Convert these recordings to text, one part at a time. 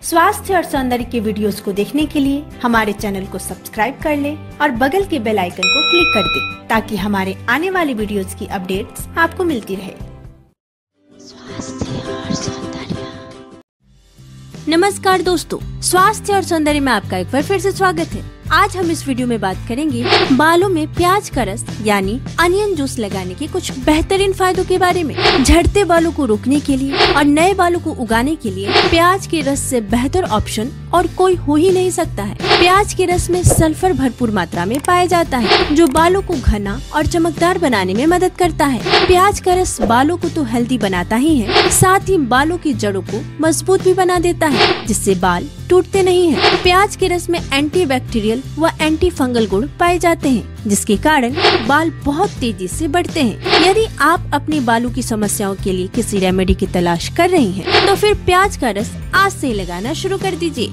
स्वास्थ्य और सौंदर्य के वीडियोस को देखने के लिए हमारे चैनल को सब्सक्राइब कर ले और बगल के बेल आइकन को क्लिक कर दे ताकि हमारे आने वाले वीडियोस की अपडेट्स आपको मिलती रहे। स्वास्थ्य और सौंदर्य। नमस्कार दोस्तों, स्वास्थ्य और सौंदर्य में आपका एक बार फिर से स्वागत है। आज हम इस वीडियो में बात करेंगे बालों में प्याज का रस यानी अनियन जूस लगाने के कुछ बेहतरीन फायदों के बारे में। झड़ते बालों को रोकने के लिए और नए बालों को उगाने के लिए प्याज के रस से बेहतर ऑप्शन और कोई हो ही नहीं सकता है। प्याज के रस में सल्फर भरपूर मात्रा में पाया जाता है जो बालों को घना और चमकदार बनाने में मदद करता है। प्याज का रस बालों को तो हेल्दी बनाता ही है, साथ ही बालों की जड़ों को मजबूत भी बना देता है जिससे बाल टूटते नहीं हैं। प्याज के रस में एंटीबैक्टीरियल व एंटी फंगल गुण पाए जाते हैं जिसके कारण बाल बहुत तेजी से बढ़ते हैं। यदि आप अपने बालों की समस्याओं के लिए किसी रेमेडी की तलाश कर रही हैं, तो फिर प्याज का रस आज से ही लगाना शुरू कर दीजिए।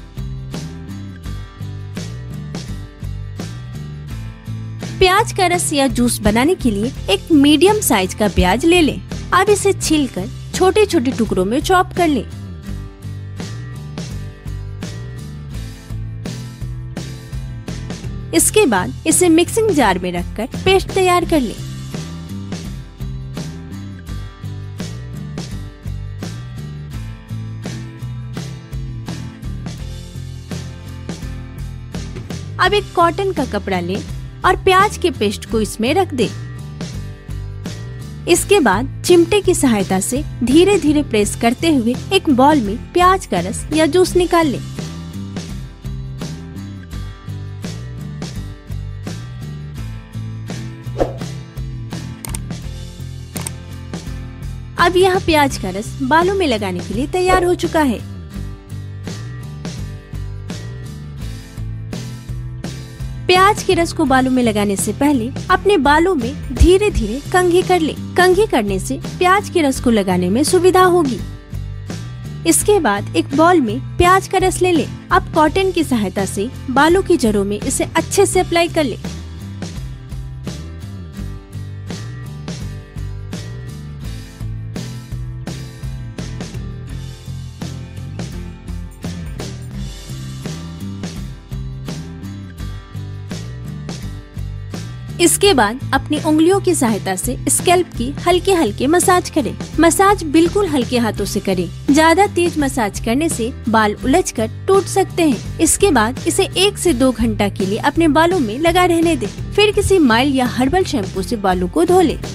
प्याज का रस या जूस बनाने के लिए एक मीडियम साइज का प्याज ले लें। अब इसे छीलकर छोटे छोटे टुकड़ों में चॉप कर लें। इसके बाद इसे मिक्सिंग जार में रखकर पेस्ट तैयार कर लें। अब एक कॉटन का कपड़ा लें और प्याज के पेस्ट को इसमें रख दें। इसके बाद चिमटे की सहायता से धीरे धीरे प्रेस करते हुए एक बॉल में प्याज का रस या जूस निकाल लें। अब यह प्याज का रस बालों में लगाने के लिए तैयार हो चुका है। प्याज के रस को बालों में लगाने से पहले अपने बालों में धीरे धीरे कंघी कर लें। कंघी करने से प्याज के रस को लगाने में सुविधा होगी। इसके बाद एक बॉल में प्याज का रस ले लें। अब कॉटन की सहायता से बालों की जड़ों में इसे अच्छे से अप्लाई कर लें। इसके बाद अपनी उंगलियों की सहायता से स्कैल्प की हल्के हल्के मसाज करें। मसाज बिल्कुल हल्के हाथों से करें। ज्यादा तेज मसाज करने से बाल उलझकर टूट सकते हैं। इसके बाद इसे 1 से 2 घंटा के लिए अपने बालों में लगा रहने दें। फिर किसी माइल्ड या हर्बल शैम्पू से बालों को धो लें।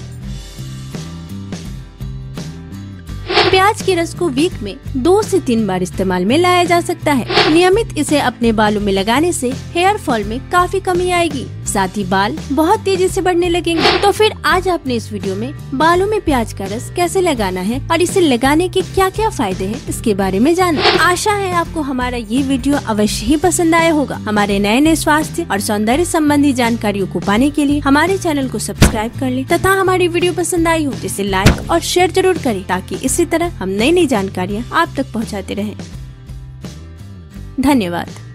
प्याज के रस को वीक में 2 से 3 बार इस्तेमाल में लाया जा सकता है। नियमित इसे अपने बालों में लगाने से हेयर फॉल में काफी कमी आएगी, साथ ही बाल बहुत तेजी से बढ़ने लगेंगे। तो फिर आज आपने इस वीडियो में बालों में प्याज का रस कैसे लगाना है और इसे लगाने के क्या क्या फायदे हैं इसके बारे में जाना। आशा है आपको हमारा ये वीडियो अवश्य ही पसंद आया होगा। हमारे नए नए स्वास्थ्य और सौंदर्य संबंधी जानकारियों को पाने के लिए हमारे चैनल को सब्सक्राइब कर ले तथा हमारी वीडियो पसंद आई हो जिसे लाइक और शेयर जरूर करें ताकि इसी तरह हम नई नई जानकारियाँ आप तक पहुँचाते रहें। धन्यवाद।